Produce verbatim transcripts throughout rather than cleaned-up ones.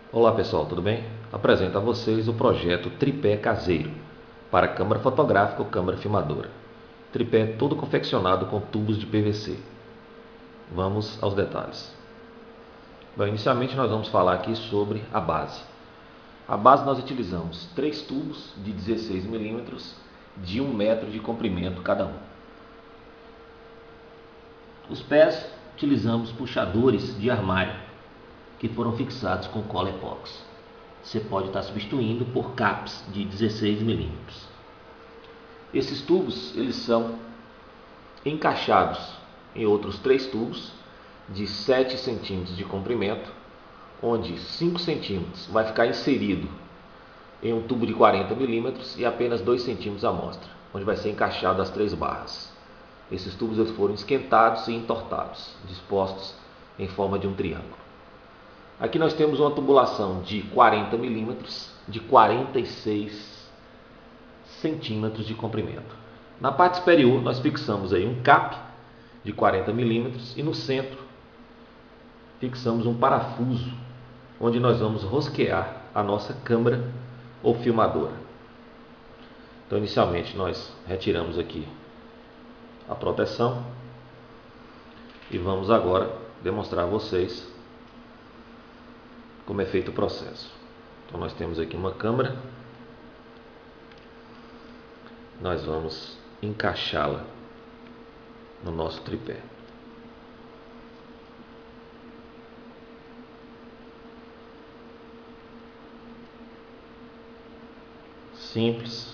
Olá pessoal, tudo bem? Apresento a vocês o projeto tripé caseiro para câmara fotográfica ou câmara filmadora. Tripé todo confeccionado com tubos de P V C. Vamos aos detalhes. Bom, inicialmente nós vamos falar aqui sobre a base. A base nós utilizamos três tubos de dezesseis milímetros de um metro de comprimento cada um. Os pés utilizamos puxadores de armário que foram fixados com cola epóxi. Você pode estar substituindo por caps de dezesseis milímetros. Esses tubos eles são encaixados em outros três tubos de sete centímetros de comprimento, onde cinco centímetros vai ficar inserido em um tubo de quarenta milímetros e apenas dois centímetros à mostra, onde vai ser encaixado as três barras. Esses tubos eles foram esquentados e entortados, dispostos em forma de um triângulo. Aqui nós temos uma tubulação de quarenta milímetros, de quarenta e seis centímetros de comprimento. Na parte superior nós fixamos aí um cap de quarenta milímetros e no centro fixamos um parafuso onde nós vamos rosquear a nossa câmera ou filmadora. Então inicialmente nós retiramos aqui a proteção e vamos agora demonstrar a vocês como é feito o processo. Então nós temos aqui uma câmera, nós vamos encaixá-la no nosso tripé. Simples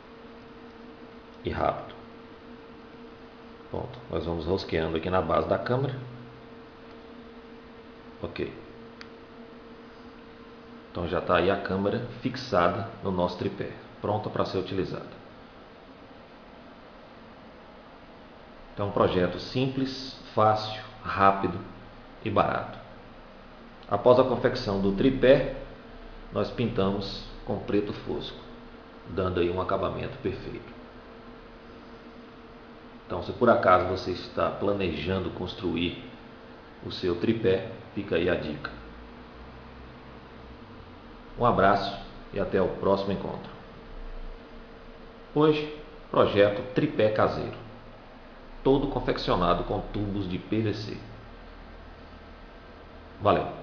e rápido. Pronto, nós vamos rosqueando aqui na base da câmera. Ok. Então já está aí a câmera fixada no nosso tripé, pronta para ser utilizada. Então, um projeto simples, fácil, rápido e barato. Após a confecção do tripé, nós pintamos com preto fosco, dando aí um acabamento perfeito. Então, se por acaso você está planejando construir o seu tripé, fica aí a dica. Um abraço e até o próximo encontro. Hoje, projeto tripé caseiro, todo confeccionado com tubos de P V C. Valeu!